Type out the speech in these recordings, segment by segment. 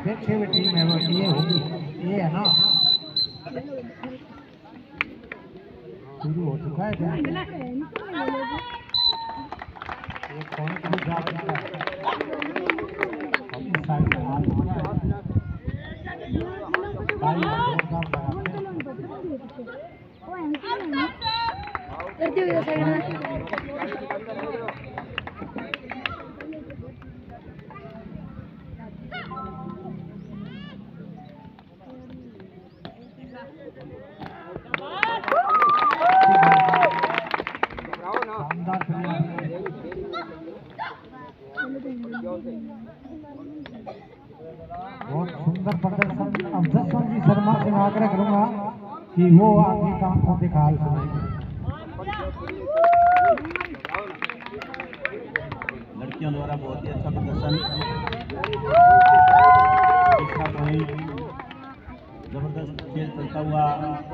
देखिए हुए टीम है वो ये होगी, ये है ना शुरू हो चुका है क्या? ये कौन सी जा चुका है अपनी साइड से हाथ उठा है ताली करते हुए साइड बहुत सुंदर प्रदर्शन। अब जसवंत जी शर्मा से आग्रह करूंगा कि वो आगे काम को दिखा सुनाएंगे। लड़कियों द्वारा बहुत ही अच्छा प्रदर्शन, इसका पॉइंट, जबरदस्त खेल चलता हुआ।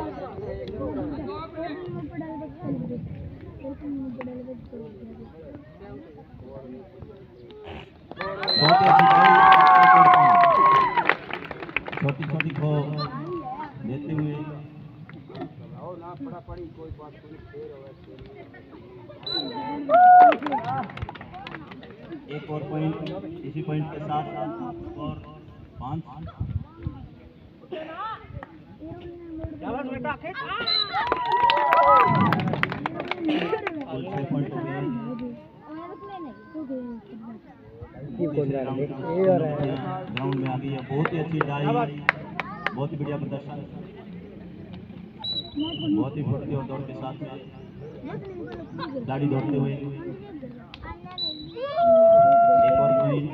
बहुत ही छोटी छोटी को देते हुए एक और पॉइंट, इसी पॉइंट के साथ और 5 और 6 पॉइंट हो गए। ग्राउंड में आ गई है, बहुत ही अच्छी डाई, बहुत ही बढ़िया प्रदर्शन, बहुत ही फुर्ती और दौड़ के साथ में गाड़ी दौड़ते हुए। एक और पॉइंट,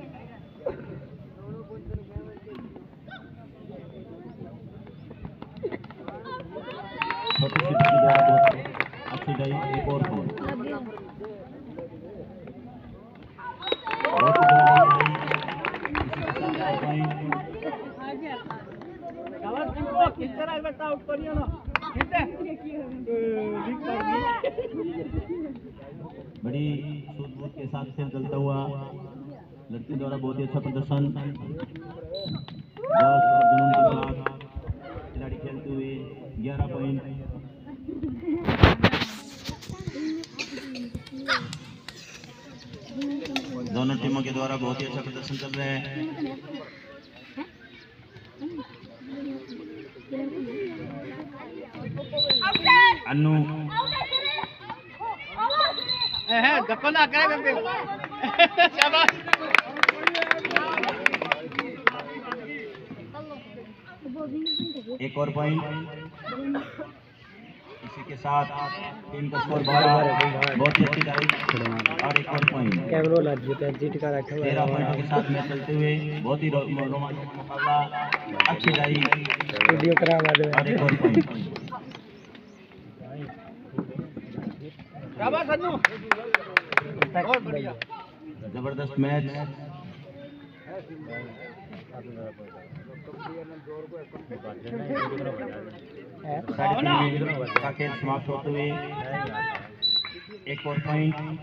छोटी सी द्वारा अच्छी डाई, एक और पॉइंट, बहुत ही बड़ी सूझबूझ के साथ खेल चलता हुआ। लड़की द्वारा बहुत ही अच्छा प्रदर्शन, जोश और जुनून के साथ खिलाड़ी खेलते हुए 11 पॉइंट। दोनों टीमों के द्वारा बहुत ही अच्छा प्रदर्शन चल रहा है। अन्नू दफना करेगा शाबाश। एक और पॉइंट, इसी के साथ टीम का स्कोर 12, बहुत ही अच्छी डाई और एक और पॉइंट। 13 पॉइंटों के साथ मैच चलते हुए बहुत ही रोमांचक मुकाबला, अच्छी डाई और एक और पॉइंट। जबरदस्त मैच, का खेल समाप्त होते हुए एक और पॉइंट।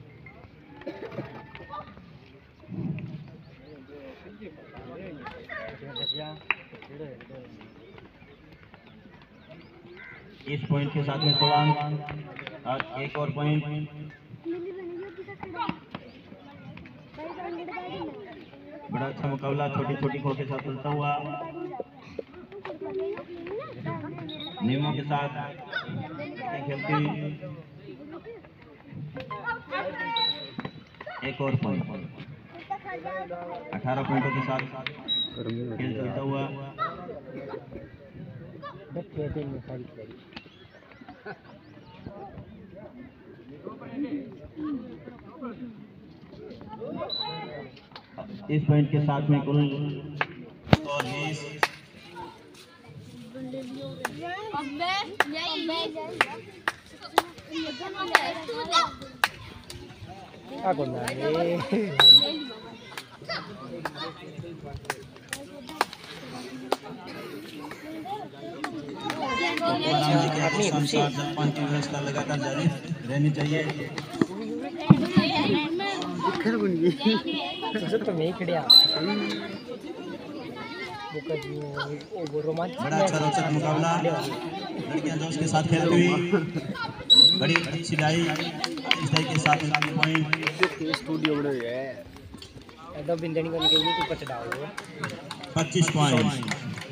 इस पॉइंट के साथ में 16 अंक और एक और पॉइंट। बड़ा अच्छा मुकाबला छोटी छोटी खो के साथ चलता हुआ, नियमों के साथ खेलती। एक और पॉइंट, 18 पॉइंटों के साथ खेल चलता हुआ। इस पॉइंट के साथ में कुल स्कोर 20। जलपान की व्यवस्था लगातार जारी रहनी चाहिए। तो मैं खड़िया बड़ा अच्छा रोचक मुकाबला, लड़कियां जोश के साथ खेलती हुई, बड़ी अच्छी लाई इस टाइप के साथ पॉइंट स्टूडियो बड़े है ऐसा बिंदनी करने के लिए तू पच डालो 25 पॉइंट।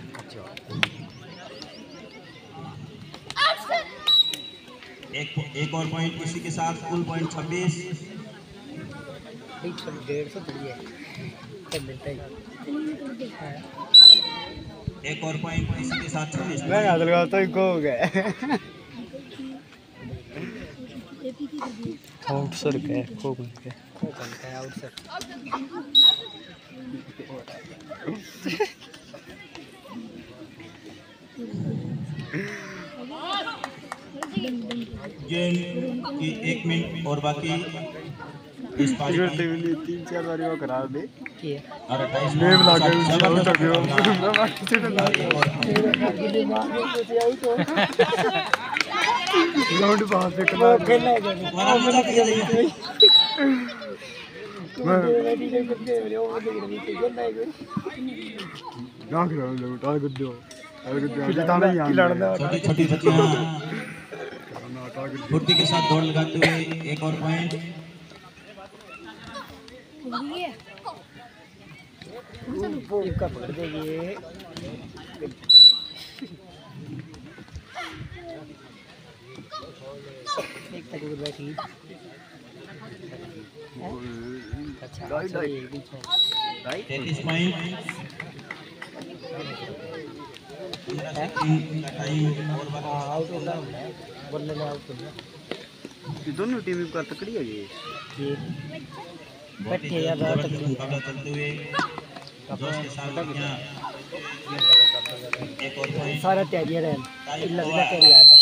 एक और पॉइंट इसी के साथ कुल पॉइंट 26। 150 पड़ी है तब मिलता है। एक और पॉइंट इसी के साथ 26। मैं याद लगाता ही को हो गया आउटसर के कोकन के आउटसर गेम की 1 मिनट और बाकी इस पारी में 3-4 बार वो करा दे और 28 नेम लगा ग्राउंड बाहर से करा खेलना है छोटी छोटी बच्चियां फुर्ती के साथ दौड़ लगाते हुए एक और पॉइंट। का पकड़ देगी एक तक बैठी अच्छा 33 पॉइंट। 15 सेकंड का टाइम और बाकी आउट होना है बोलने में आउट होना ये दोनों टीम का तकड़ी है ये बैठे या मुकाबला चलते हुए जोश के साथ लड़कियां एक और पॉइंट सारा तैयारी है लगना तैयारी आता